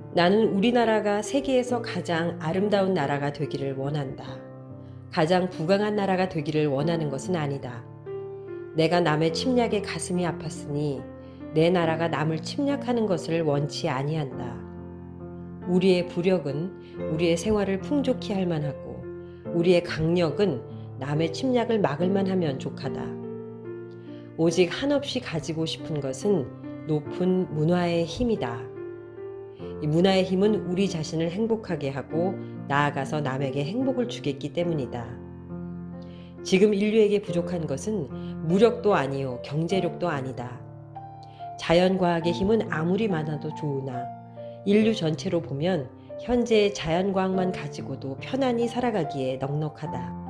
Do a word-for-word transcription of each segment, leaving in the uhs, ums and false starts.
나는 우리나라가 세계에서 가장 아름다운 나라가 되기를 원한다. 가장 부강한 나라가 되기를 원하는 것은 아니다. 내가 남의 침략에 가슴이 아팠으니 내 나라가 남을 침략하는 것을 원치 아니한다. 우리의 부력은 우리의 생활을 풍족히 할 만하고 우리의 강력은 남의 침략을 막을 만하면 족하다. 오직 한없이 가지고 싶은 것은 높은 문화의 힘이다. 이 문화의 힘은 우리 자신을 행복하게 하고 나아가서 남에게 행복을 주겠기 때문이다. 지금 인류에게 부족한 것은 무력도 아니요 경제력도 아니다. 자연과학의 힘은 아무리 많아도 좋으나 인류 전체로 보면 현재의 자연과학만 가지고도 편안히 살아가기에 넉넉하다.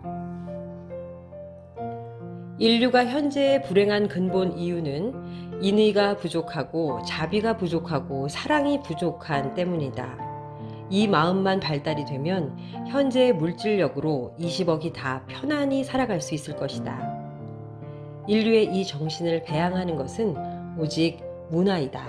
인류가 현재의 불행한 근본 이유는 인의가 부족하고 자비가 부족하고 사랑이 부족한 때문이다. 이 마음만 발달이 되면 현재의 물질력으로 이십억이 다 편안히 살아갈 수 있을 것이다. 인류의 이 정신을 배양하는 것은 오직 문화이다.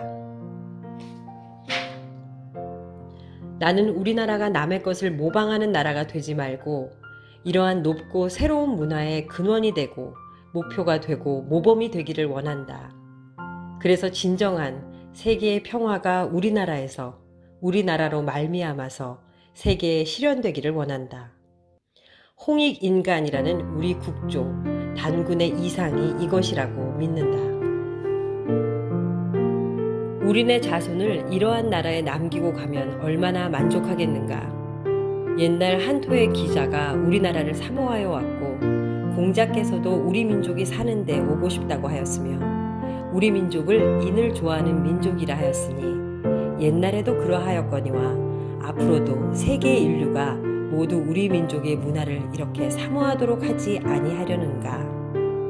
나는 우리나라가 남의 것을 모방하는 나라가 되지 말고 이러한 높고 새로운 문화의 근원이 되고 목표가 되고 모범이 되기를 원한다. 그래서 진정한 세계의 평화가 우리나라에서 우리나라로 말미암아서 세계에 실현되기를 원한다. 홍익인간이라는 우리 국종 단군의 이상이 이것이라고 믿는다. 우리네 자손을 이러한 나라에 남기고 가면 얼마나 만족하겠는가. 옛날 한토의 기자가 우리나라를 사모하여 왔고 공자께서도 우리 민족이 사는 데 오고 싶다고 하였으며 우리 민족을 인을 좋아하는 민족이라 하였으니 옛날에도 그러하였거니와 앞으로도 세계 인류가 모두 우리 민족의 문화를 이렇게 사모하도록 하지 아니하려는가.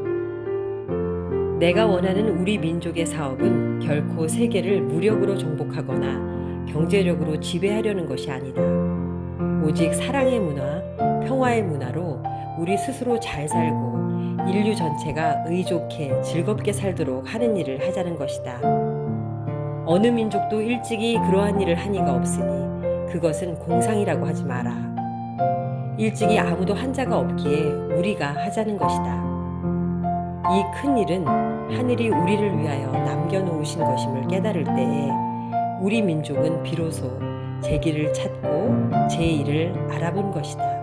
내가 원하는 우리 민족의 사업은 결코 세계를 무력으로 정복하거나 경제력으로 지배하려는 것이 아니다. 오직 사랑의 문화, 평화의 문화로 우리 스스로 잘 살고 인류 전체가 의좋게 즐겁게 살도록 하는 일을 하자는 것이다. 어느 민족도 일찍이 그러한 일을 하니가 없으니 그것은 공상이라고 하지 마라. 일찍이 아무도 한 자가 없기에 우리가 하자는 것이다. 이 큰 일은 하늘이 우리를 위하여 남겨놓으신 것임을 깨달을 때에 우리 민족은 비로소 제 길을 찾고 제 일을 알아본 것이다.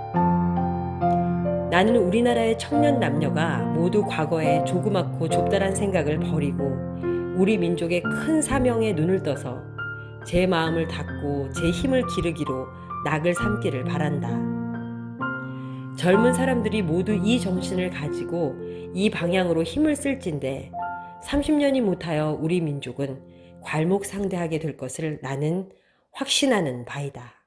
나는 우리나라의 청년 남녀가 모두 과거의 조그맣고 좁다란 생각을 버리고 우리 민족의 큰 사명에 눈을 떠서 제 마음을 닫고 제 힘을 기르기로 낙을 삼기를 바란다. 젊은 사람들이 모두 이 정신을 가지고 이 방향으로 힘을 쓸진데 삼십 년이 못하여 우리 민족은 괄목상대하게 될 것을 나는 확신하는 바이다.